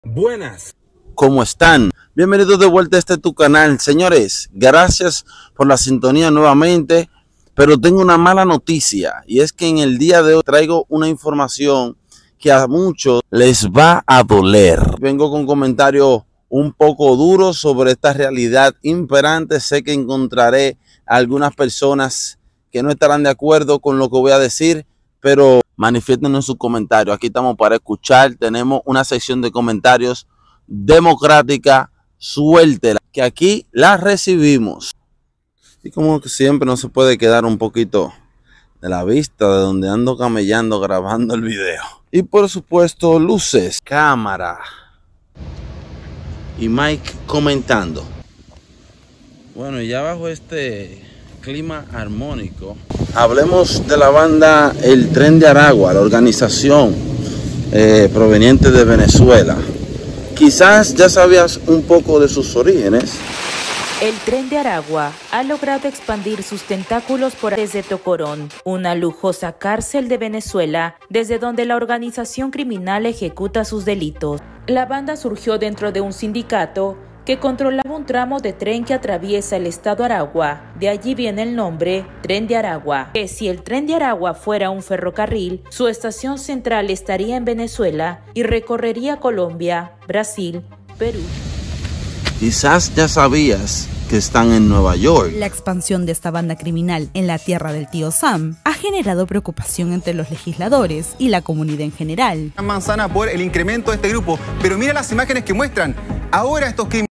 Buenas. ¿Cómo están? Bienvenidos de vuelta a tu canal. Señores, gracias por la sintonía nuevamente, pero tengo una mala noticia y es que en el día de hoy traigo una información que a muchos les va a doler. Vengo con comentarios un poco duros sobre esta realidad imperante. Sé que encontraré a algunas personas que no estarán de acuerdo con lo que voy a decir, pero manifiéstenos en sus comentarios. Aquí estamos para escuchar. Tenemos una sección de comentarios democrática. Suéltela, que aquí la recibimos. Y como que siempre no se puede quedar un poquito de la vista de donde ando camellando grabando el video. Y por supuesto luces, cámara y Mike comentando. Bueno, ya bajo este clima armónico, hablemos de la banda El Tren de Aragua, la organización proveniente de Venezuela. Quizás ya sabías un poco de sus orígenes. El Tren de Aragua ha logrado expandir sus tentáculos desde Tocorón, una lujosa cárcel de Venezuela, desde donde la organización criminal ejecuta sus delitos. La banda surgió dentro de un sindicato que controlaba un tramo de tren que atraviesa el estado Aragua. De allí viene el nombre Tren de Aragua. Que si el Tren de Aragua fuera un ferrocarril, su estación central estaría en Venezuela y recorrería Colombia, Brasil, Perú. Quizás ya sabías que están en Nueva York. La expansión de esta banda criminal en la tierra del tío Sam ha generado preocupación entre los legisladores y la comunidad en general. Manzana por el incremento de este grupo, pero mira las imágenes que muestran. Ahora estos criminales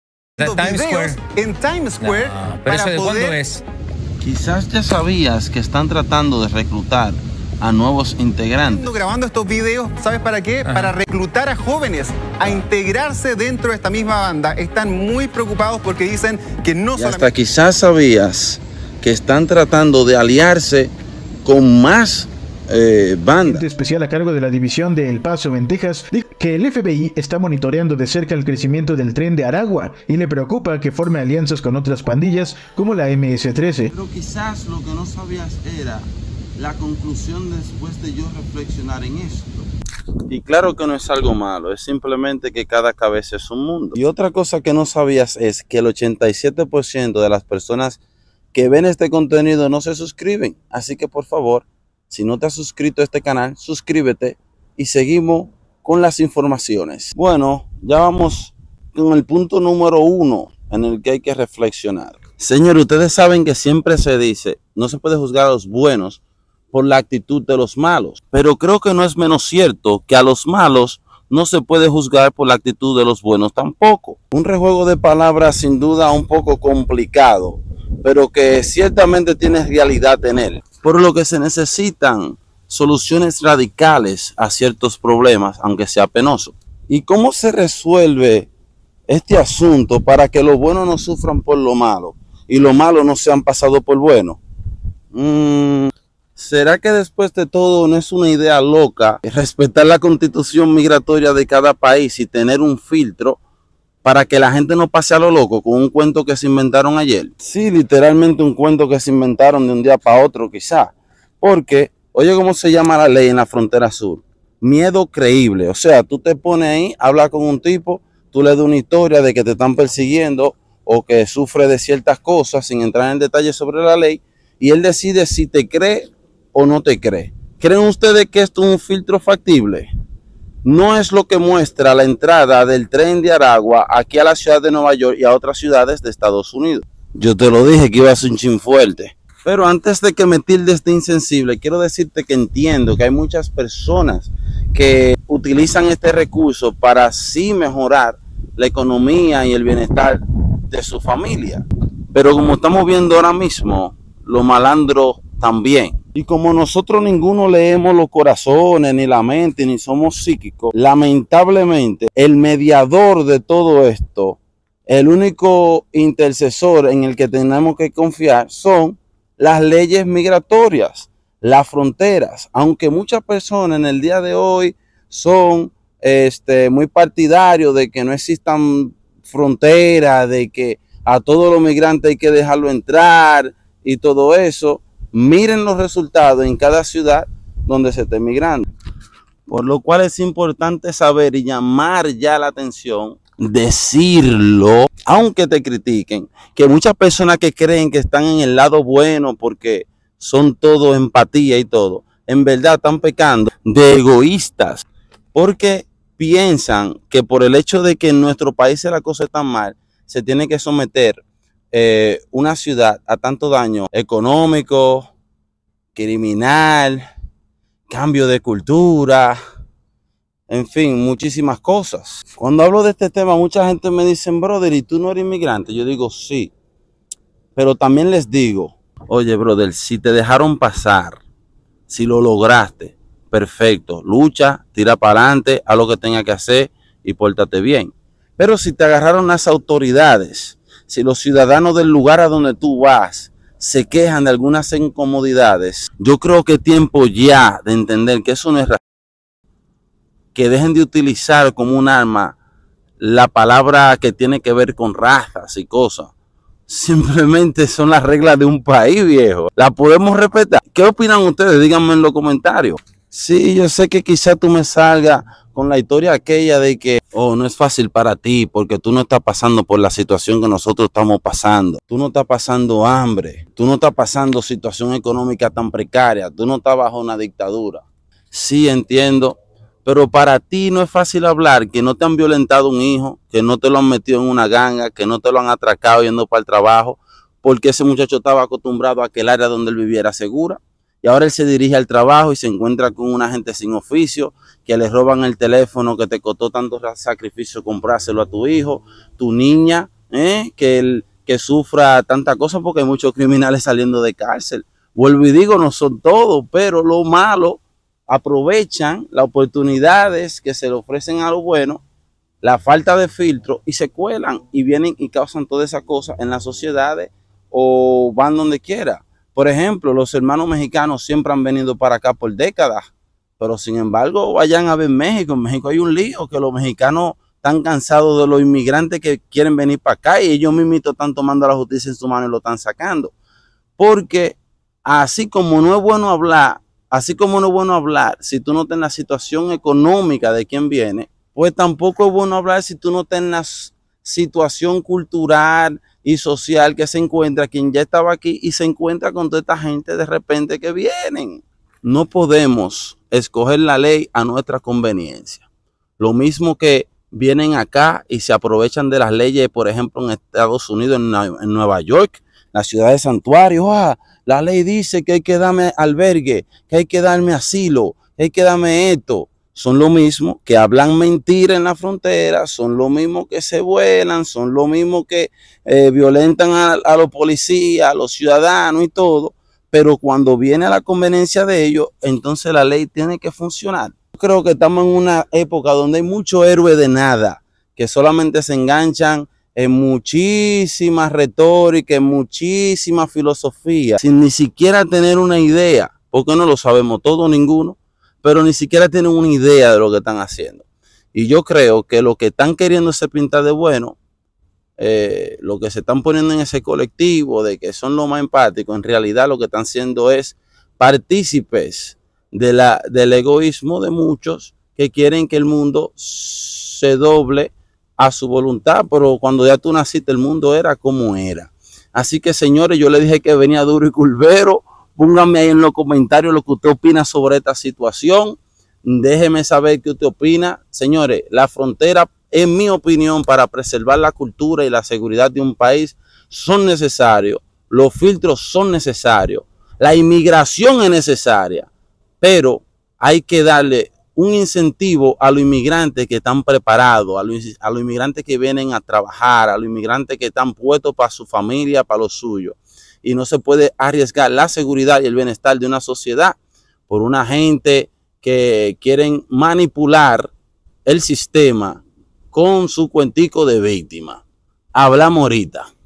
en Times Square No, pero para ¿eso de cuándo poder... es? Quizás ya sabías que están tratando de reclutar a nuevos integrantes. grabando estos videos, ¿sabes para qué? Ajá. Para reclutar a jóvenes a integrarse dentro de esta misma banda. Están muy preocupados porque dicen que no Y hasta solamente... quizás sabías que están tratando de aliarse con más bandas. Especial a cargo de la división de El Paso en Texas dijo que el FBI está monitoreando de cerca el crecimiento del Tren de Aragua y le preocupa que forme alianzas con otras pandillas como la MS-13. Pero quizás lo que no sabías era la conclusión después de yo reflexionar en esto. Y claro que no es algo malo, es simplemente que cada cabeza es un mundo. Y otra cosa que no sabías es que el 87% de las personas que ven este contenido no se suscriben. Así que por favor, si no te has suscrito a este canal, suscríbete y seguimos con las informaciones. Bueno, ya vamos con el punto número 1 en el que hay que reflexionar. Señores, ustedes saben que siempre se dice, no se puede juzgar a los buenos por la actitud de los malos. Pero creo que no es menos cierto que a los malos no se puede juzgar por la actitud de los buenos tampoco. Un rejuego de palabras sin duda un poco complicado, pero que ciertamente tiene realidad en él. Por lo que se necesitan soluciones radicales a ciertos problemas, aunque sea penoso. ¿Y cómo se resuelve este asunto para que los buenos no sufran por lo malo y los malos no sean pasados por bueno? ¿Será que después de todo no es una idea loca respetar la constitución migratoria de cada país y tener un filtro para que la gente no pase a lo loco con un cuento que se inventaron ayer? Sí, literalmente un cuento que se inventaron de un día para otro quizá. Porque, oye, ¿cómo se llama la ley en la frontera sur? Miedo creíble. O sea, tú te pones ahí, hablas con un tipo, tú le das una historia de que te están persiguiendo o que sufre de ciertas cosas sin entrar en detalle sobre la ley y él decide si te cree o no te cree. ¿Creen ustedes que esto es un filtro factible? No es lo que muestra la entrada del Tren de Aragua aquí a la ciudad de Nueva York y a otras ciudades de Estados Unidos. Yo te lo dije que iba a ser un chin fuerte. Pero antes de que me tildes de insensible, quiero decirte que entiendo que hay muchas personas que utilizan este recurso para así mejorar la economía y el bienestar de su familia. Pero como estamos viendo ahora mismo, los malandros también. Y como nosotros ninguno leemos los corazones, ni la mente, ni somos psíquicos, lamentablemente el mediador de todo esto, el único intercesor en el que tenemos que confiar son las leyes migratorias, las fronteras. Aunque muchas personas en el día de hoy son muy partidarios de que no existan fronteras, de que a todos los migrantes hay que dejarlo entrar y todo eso, miren los resultados en cada ciudad donde se esté migrando. Por lo cual es importante saber y llamar ya la atención, decirlo, aunque te critiquen, que muchas personas que creen que están en el lado bueno porque son todo empatía y todo, en verdad están pecando de egoístas, porque piensan que por el hecho de que en nuestro país la cosa está mal, se tiene que someter una ciudad a tanto daño económico, criminal, cambio de cultura, en fin, muchísimas cosas. Cuando hablo de este tema, mucha gente me dice, brother, ¿y tú no eres inmigrante? Yo digo, sí, pero también les digo, oye, brother, si te dejaron pasar, si lo lograste, perfecto, lucha, tira para adelante, haz lo que tengas que hacer y pórtate bien. Pero si te agarraron las autoridades, si los ciudadanos del lugar a donde tú vas se quejan de algunas incomodidades, yo creo que es tiempo ya de entender que eso no es razón. Que dejen de utilizar como un arma la palabra que tiene que ver con razas y cosas. Simplemente son las reglas de un país, viejo. ¿La podemos respetar? ¿Qué opinan ustedes? Díganme en los comentarios. Sí, yo sé que quizá tú me salgas con la historia aquella de que, oh, no es fácil para ti porque tú no estás pasando por la situación que nosotros estamos pasando. Tú no estás pasando hambre. Tú no estás pasando situación económica tan precaria. Tú no estás bajo una dictadura. Sí, entiendo. Pero para ti no es fácil hablar que no te han violentado un hijo, que no te lo han metido en una ganga, que no te lo han atracado yendo para el trabajo, porque ese muchacho estaba acostumbrado a que el área donde él viviera segura. Y ahora él se dirige al trabajo y se encuentra con una gente sin oficio, que le roban el teléfono que te costó tanto sacrificio comprárselo a tu hijo, tu niña, que sufra tanta cosa porque hay muchos criminales saliendo de cárcel. Vuelvo y digo, no son todos, pero lo malo, aprovechan las oportunidades que se le ofrecen a lo bueno, la falta de filtro y se cuelan y vienen y causan todas esas cosas en las sociedades o van donde quiera. Por ejemplo, los hermanos mexicanos siempre han venido para acá por décadas, pero sin embargo vayan a ver México. En México hay un lío que los mexicanos están cansados de los inmigrantes que quieren venir para acá y ellos mismos están tomando la justicia en su mano y lo están sacando. Porque así como no es bueno hablar, si tú no estás en la situación económica de quien viene, pues tampoco es bueno hablar si tú no estás en la situación cultural y social que se encuentra quien ya estaba aquí y se encuentra con toda esta gente de repente que vienen. No podemos escoger la ley a nuestra conveniencia. Lo mismo que vienen acá y se aprovechan de las leyes, por ejemplo, en Estados Unidos, en Nueva York, la ciudad de Santuario. La ley dice que hay que darme albergue, que hay que darme asilo, que hay que darme esto. Son lo mismo que hablan mentira en la frontera, son lo mismo que se vuelan, son lo mismo que violentan a los policías, a los ciudadanos y todo. Pero cuando viene a la conveniencia de ellos, entonces la ley tiene que funcionar. Yo creo que estamos en una época donde hay muchos héroes de nada, que solamente se enganchan en muchísima retórica, en muchísima filosofía, sin ni siquiera tener una idea, porque no lo sabemos todo ninguno, pero ni siquiera tienen una idea de lo que están haciendo. Y yo creo que lo que están queriendo se pintar de bueno, lo que se están poniendo en ese colectivo de que son los más empáticos, en realidad lo que están siendo es partícipes del egoísmo de muchos que quieren que el mundo se doble a su voluntad, pero cuando ya tú naciste el mundo era como era. Así que, señores, yo les dije que venía duro y curvero. Pónganme ahí en los comentarios lo que usted opina sobre esta situación. Déjeme saber qué usted opina. Señores, la frontera, en mi opinión, para preservar la cultura y la seguridad de un país, son necesarios. Los filtros son necesarios. La inmigración es necesaria. Pero hay que darle un incentivo a los inmigrantes que están preparados, a los inmigrantes que vienen a trabajar, a los inmigrantes que están puestos para su familia, para lo suyo. Y no se puede arriesgar la seguridad y el bienestar de una sociedad por una gente que quieren manipular el sistema con su cuentico de víctima. Hablamos ahorita.